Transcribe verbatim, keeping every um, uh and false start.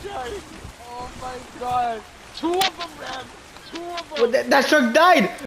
guys. Oh my god. Two of them, man. Two of them. Well, that, that truck died.